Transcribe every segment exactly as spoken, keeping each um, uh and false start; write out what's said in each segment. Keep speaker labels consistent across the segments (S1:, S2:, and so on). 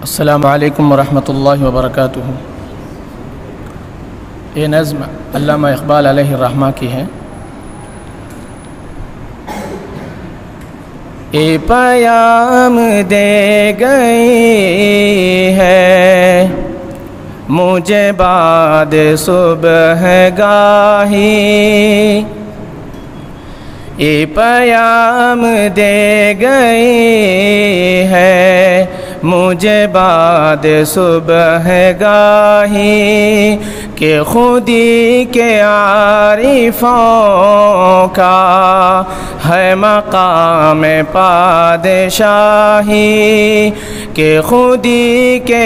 S1: अस्सलामु अलैकुम वरहमतुल्लाहि वबरकातुहू। ये नज़्म अल्लामा इक़बाल अलैहि रहमा की है। ए पयाम दे गई है मुझे बाद सुबह गाही, ए पयाम दे गई है मुझे बाद सुबह गाही, के खुदी के आरिफों का है मकाम पादशाही, के खुदी के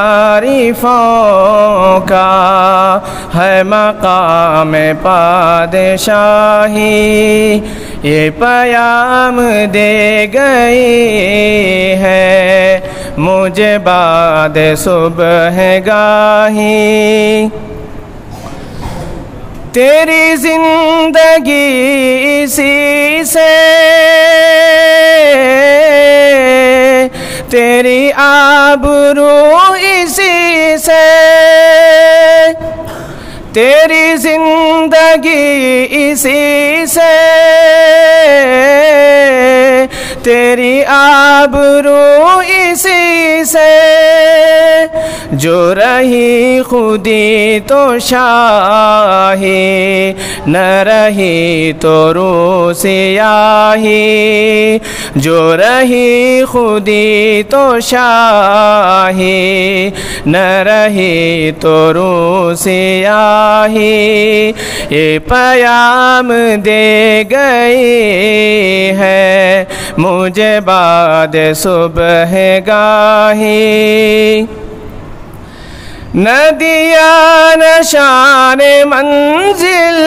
S1: आरिफों का है मकाम पादशाही, ये पयाम दे गई है मुझे बाद सुबह गाही। तेरी जिंदगी इसी से, तेरी आबरू इसी से, तेरी जिंदगी इसी से, तेरी आबरू इसी से, जो रही खुदी तो शाही, न रही तो रूसियाही, जो रही खुदी तो शाही, न रही तो रूसियाही, ये पयाम दे गई है मुझे बाद सुबह गाही। नदिया नशान मंजिल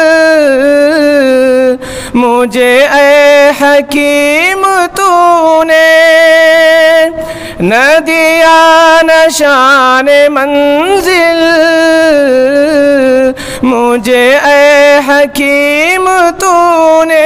S1: मुझे ए हकीम तूने, नदिया नशान मंजिल मुझे ए हकीम तूने,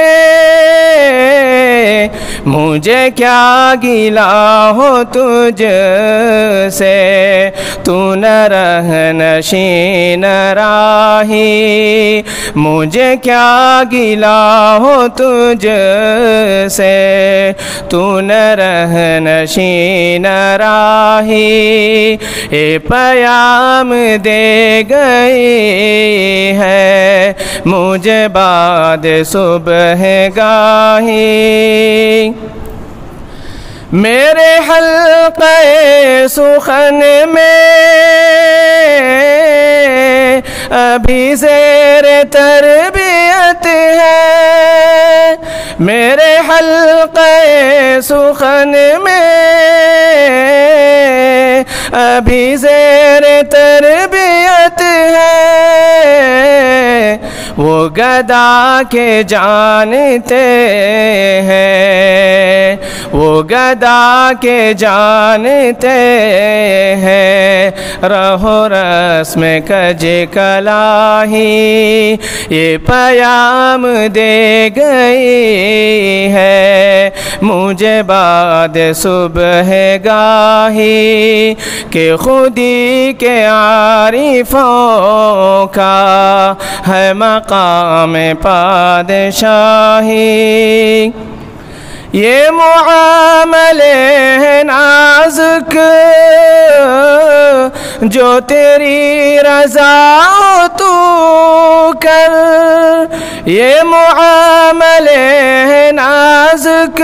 S1: मुझे क्या गिला हो तुझ से, तू न रहनशीन राही, मुझे क्या गिला हो तुझ से, तू न रहनशीन राही, ये पयाम दे गई है मुझे बाद सुबह गाही। मेरे हल्क़े सुखन में अभी ज़ेर तरबियत है, मेरे हल्क़े सुखन में अभी ज़ेर तरबियत है, वो गदा के जानते हैं, वो गदा के जानते हैं, रहो रस्म कज कलाही, ये पयाम दे गई है मुझे बाद सुबह गाही, के खुदी के आरिफों का है मकाम पादशाही, ये मुआमले हैं नाजुक जो तेरी रज़ा तू कर, ये मुआमले हैं नाजुक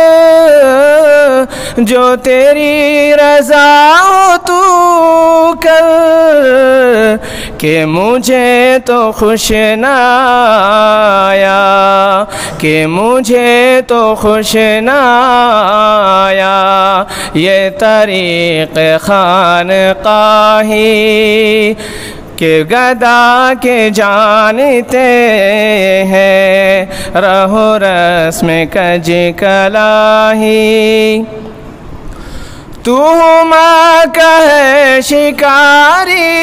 S1: जो तेरी रज़ा तू कर, कि मुझे तो खुश न आया, कि मुझे तो खुश न आया ये तरीक़ खानक़ाही, के गदा के जानते हैं, रहो रस्म कज कलाही, तू माँ कहे शिकारी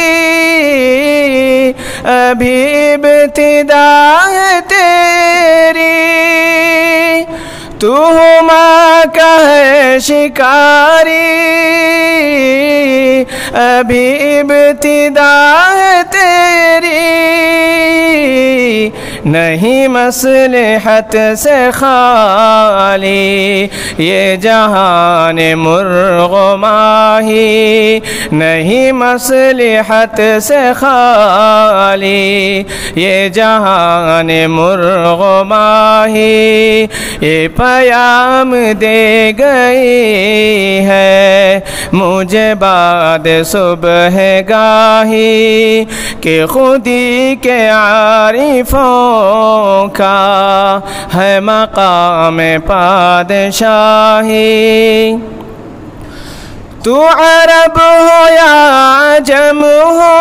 S1: अभी इब्तिदा है तेरी, तू हुमा का है शिकारी, अभी इब्तिदा है तेरी, नहीं मसलहत से खाली ये जहान मुर्ग माही, नहीं मसलहत से खाली ये जहान मुर्ग माही। ये पयाम दे गई है मुझे बाद सुबह गाही, कि खुदी के आरिफों का है मकाम पादशाही। तू अरब हो या अजम हो,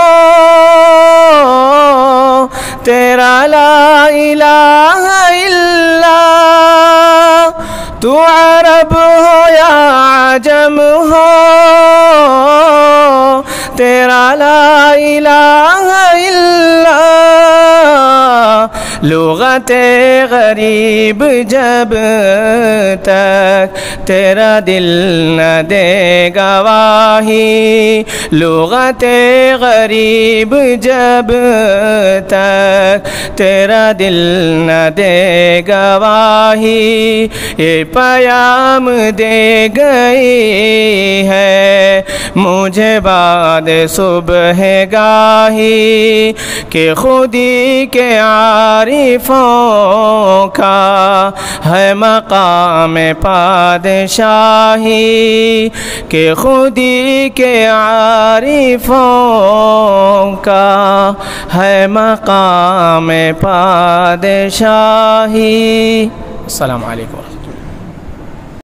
S1: तेरा ला इलाहा इल्ला, तू अरब हो या अजम हो, तेरा ला इलाहा इल्ला, लुग़ते गरीब जब तक तेरा दिल न दे गवाही, लुग़ते गरीब जब तक तेरा दिल न दे गवाही। ये पयाम दे गई है मुझे बाद सुबह गाही, कि खुदी के आरिफों का है मकाम पादशाही, कि खुदी के आरिफों का है मकाम पादशाही। अस्सलामु अलैकुम।